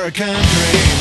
American dream.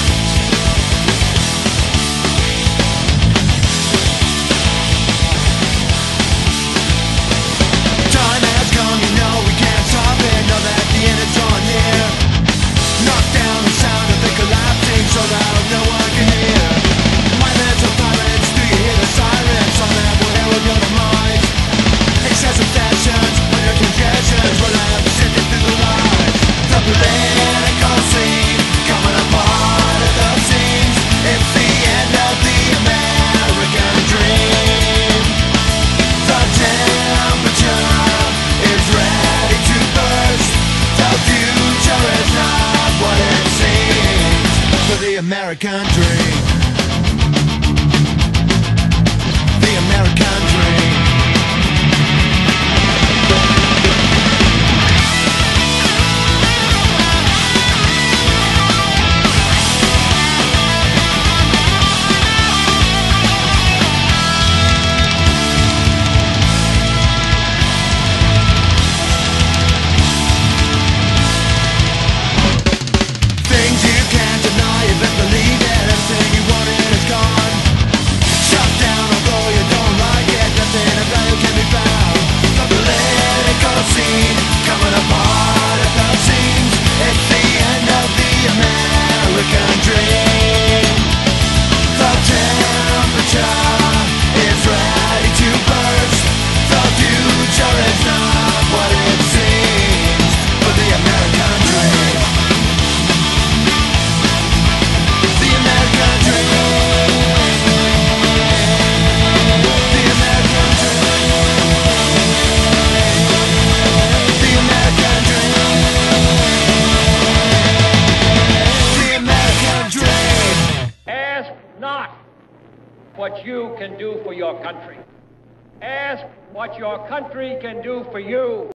Time has come, you know we can't stop it. Know that the end is drawing near. Knock down the sound of the collapsing so loud no one can hear. Mindless tyrants, do you hear the sirens? On that will herald your demise. Excessive fashions, minor transgressions, we're left sifting through the lies. The political scene coming apart at the seams. It's the end of the American dream. The temperature is ready to burst. The future is not what it seems for the American dream. The American dream. What you can do for your country. Ask what your country can do for you.